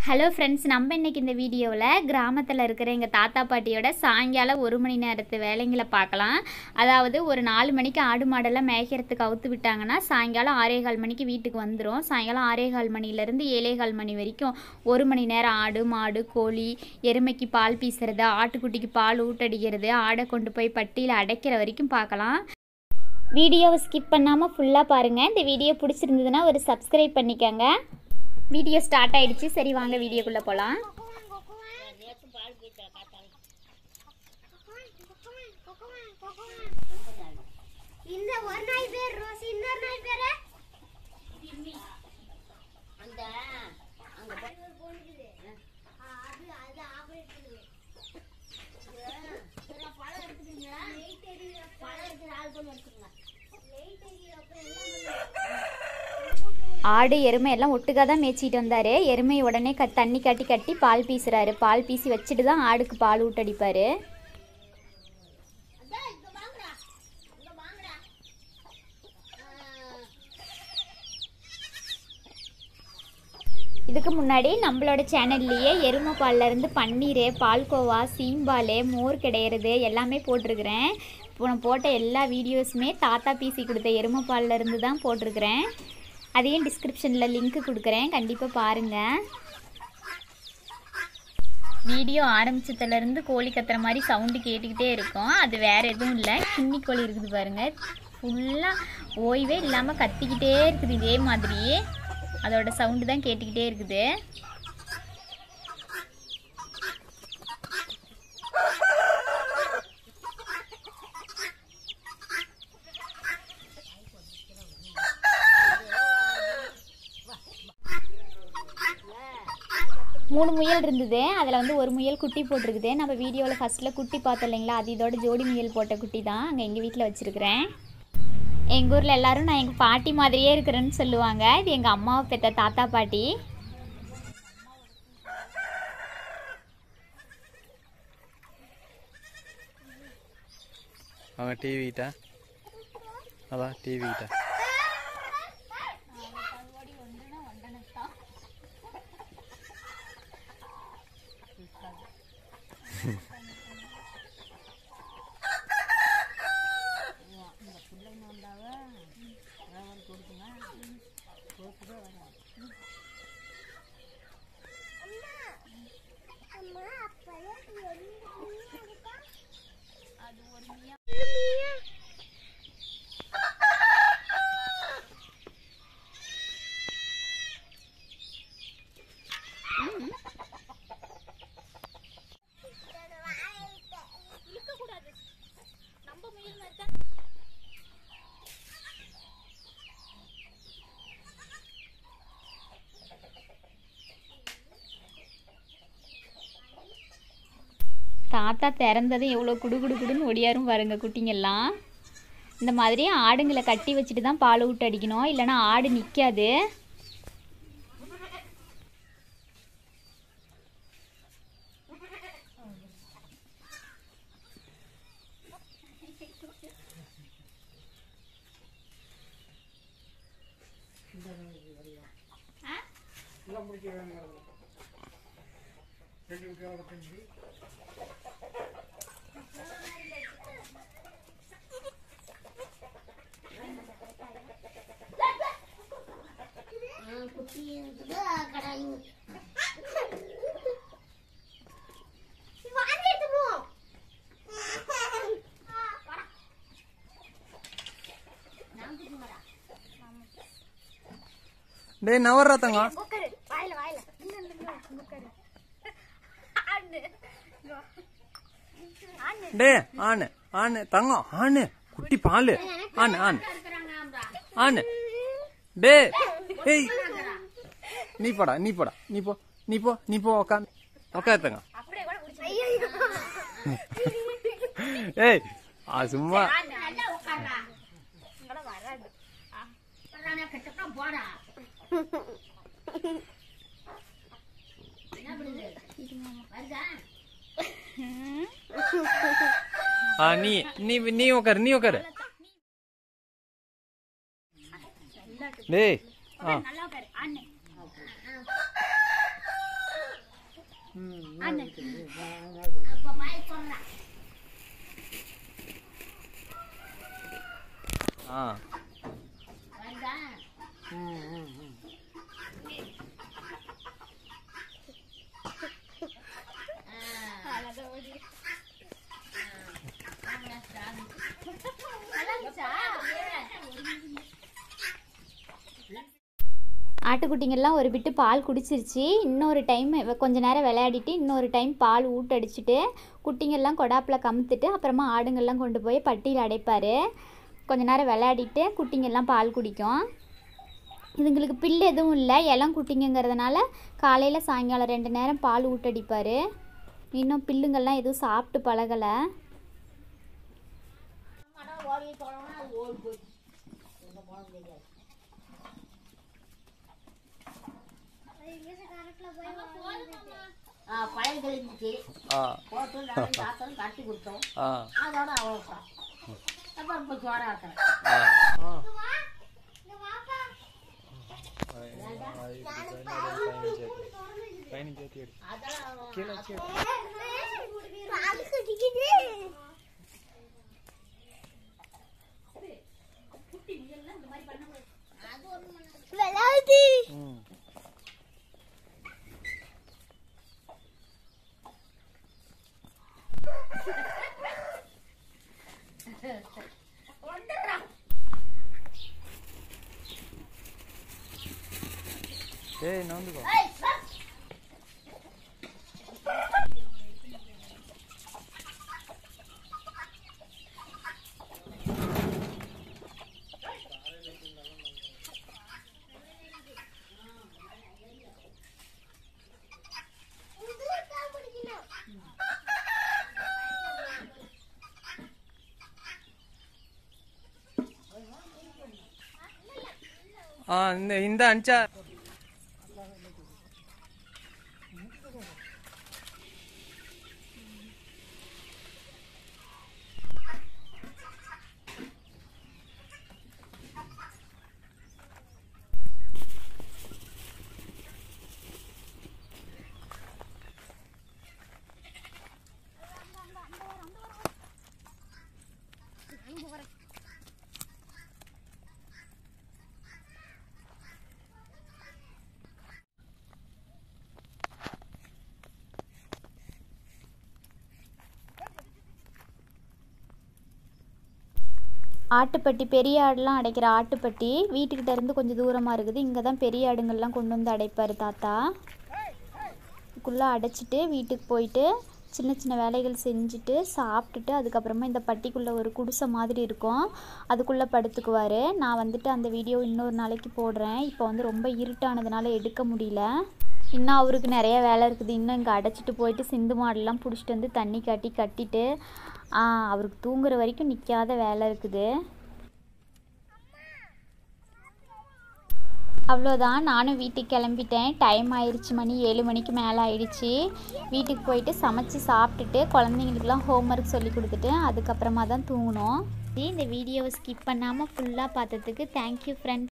Hello friends, நம்ம இன்றைக்கி இந்த வீடியோவில் கிராமத்தில் இருக்கிற எங்கள் தாத்தா பாட்டியோட சாயங்காலம் 1 மணி நேரத்து வேலைங்களை பார்க்கலாம். அதாவது ஒரு 4 மணிக்கு ஆடு மாடெல்லாம் மேய்க்கிறதுக்கு அவுத்து விட்டாங்கன்னா சாயங்காலம் 6:15 மணிக்கு வீட்டுக்கு வந்துடும். சாயங்காலம் 6:15 மணிலேருந்து 7:15 மணி வரைக்கும் 1 மணி நேரம் ஆடு மாடு கோழி எருமைக்கு பால் பீசுறது, ஆட்டுக்குட்டிக்கு பால் ஊட்டடிக்கிறது, ஆடை கொண்டு போய் பட்டியில் அடைக்கிற வரைக்கும் பார்க்கலாம். வீடியோவை ஸ்கிப் பண்ணாமல் ஃபுல்லாக பாருங்கள். இந்த வீடியோ பிடிச்சிருந்ததுன்னா ஒரு சப்ஸ்கிரைப் பண்ணிக்கோங்க. வீடியோ ஸ்டார்ட் ஆயிடுச்சு. சரி, வாங்க வீடியோக்குள்ளே போகலாம். ஆடு எருமை எல்லாம் ஒட்டுக்காக தான் மேய்ச்சிட்டு வந்தார். எருமை உடனே தண்ணி கட்டி பால் பீசுறாரு. பால் பீசி வச்சுட்டு தான் ஆடுக்கு பால் ஊட்டடிப்பார். இதுக்கு முன்னாடி நம்மளோட சேனல்லையே எருமை பால்லேருந்து பன்னீர், பால்கோவா, சீம்பால், மோர் கிடையிறது எல்லாமே போட்டிருக்கிறேன். இப்போ நான் போட்ட எல்லா வீடியோஸுமே தாத்தா பீசி கொடுத்த எருமை பால்லேருந்து தான் போட்டிருக்கிறேன். அதையும் டிஸ்கிரிப்ஷனில் லிங்க்கு கொடுக்குறேன், கண்டிப்பாக பாருங்கள். வீடியோ ஆரம்பிச்சதுலேருந்து கோழி கத்துற மாதிரி சவுண்டு கேட்டுக்கிட்டே இருக்கும். அது வேறு எதுவும் இல்லை, கிண்ணி கோழி இருக்குது பாருங்கள். ஃபுல்லாக ஓய்வே இல்லாமல் கத்திக்கிட்டே இருக்குது. இதே மாதிரி அதோட சவுண்டு தான் கேட்டுக்கிட்டே இருக்குது. மூணு முயல் இருந்தது. அதில் வந்து ஒரு முயல் குட்டி போட்டிருக்குது. நம்ம வீடியோவில் ஃபஸ்ட்டில் குட்டி பார்த்தோம் இல்லைங்களா, அது இதோட ஜோடி முயல் போட்ட குட்டி தான் அங்கே எங்கள் வீட்டில் வச்சுருக்கிறேன். எங்கள் ஊரில் எல்லோரும் நான் எங்கள் பாட்டி மாதிரியே இருக்கிறேன்னு சொல்லுவாங்க. இது எங்கள் அம்மாவை பெற்ற தாத்தா பாட்டி. அவங்க டிவிட்டா அதான் டிவிட்டா தாத்தா திறந்ததும் எவ்வளோ குடுன்னு ஒடியாரும் பாருங்க குட்டிங்கெல்லாம். இந்த மாதிரி ஆடுங்களை கட்டி வச்சுட்டு தான் பால் ஊட்ட அடிக்கணும், இல்லைன்னா ஆடு நிற்காது. டேய் நவர்றா தங்கம். டேய் ஆனு ஆனு தங்கம் ஆனு குட்டி பாலு ஆனு ஆனு ஆனு. டேய் ஏய் நீ போடா நீ போடா நீ போ நீ போ நீ போ உட்காந்து தங்க. ஏய் சும்மா நீ நீ நீ உட்காரு நீ உட்காரு. டேய் ஆ ஆட்டுக்குட்டிங்கெல்லாம் ஒரு பிட்டு பால் குடிச்சிருச்சு. இன்னொரு டைம் கொஞ்ச நேரம் விளையாடிட்டு இன்னொரு டைம் பால் ஊட்டடிச்சிட்டு குட்டிங்கெல்லாம் கொடாப்பில் கமுத்துட்டு அப்புறமா ஆடுங்கள்லாம் கொண்டு போய் பட்டியில் அடைப்பார். கொஞ்ச நேரம் விளையாடிட்டு குட்டிங்கெல்லாம் பால் குடிக்கும். இதுங்களுக்கு பில்லு எதுவும் இல்லை, இளம் குட்டிங்கிறதுனால காலையில் சாயங்காலம் 2 நேரம் பால் ஊட்டடிப்பார். இன்னும் பில்லுங்கள்லாம் எதுவும் சாப்பிட்டு பழகலை. கட்டி கொடுத்தோம். அதோட அவ்வளோ அப்புறம் இப்போ சோற ஆக்குறேன். ஏய் நவுந்துக்கோ. இந்த அஞ்சா ஆட்டுப்பட்டி பெரிய ஆடுலாம் அடைக்கிற ஆட்டுப்பட்டி வீட்டுக்கிட்ட இருந்து கொஞ்சம் தூரமாக இருக்குது. இங்கே தான் பெரிய ஆடுங்கள்லாம் கொண்டு வந்து அடைப்பார் தாத்தா. இதுக்குள்ளே அடைச்சிட்டு வீட்டுக்கு போயிட்டு சின்ன சின்ன வேலைகள் செஞ்சுட்டு சாப்பிட்டுட்டு அதுக்கப்புறமா இந்த பட்டிக்குள்ளே ஒரு குடிசை மாதிரி இருக்கும், அதுக்குள்ளே படுத்துக்குவார். நான் வந்துட்டு அந்த வீடியோ இன்னொரு நாளைக்கு போடுறேன். இப்போ வந்து ரொம்ப இருட்டானதுனால எடுக்க முடியல. இன்னும் அவருக்கு நிறைய வேலை இருக்குது. இன்னும் இங்கே அடைச்சிட்டு போயிட்டு சிந்து மாடெல்லாம் பிடிச்சிட்டு வந்து தண்ணி காட்டி கட்டிட்டு அவருக்கு தூங்குற வரைக்கும் நிற்காத வேலை இருக்குது. அவ்வளோதான், நானும் வீட்டுக்கு கிளம்பிட்டேன். டைம் ஆயிடுச்சு, மணி 7 மணிக்கு மேலே ஆயிடுச்சு. வீட்டுக்கு போயிட்டு சமைச்சு சாப்பிட்டுட்டு குழந்தைங்களுக்குலாம் ஹோம்ஒர்க் சொல்லி கொடுத்துட்டு அதுக்கப்புறமா தான் தூங்கணும். இந்த வீடியோவை ஸ்கிப் பண்ணாமல் ஃபுல்லாக பார்த்ததுக்கு தேங்க்யூ ஃப்ரெண்ட்ஸ்.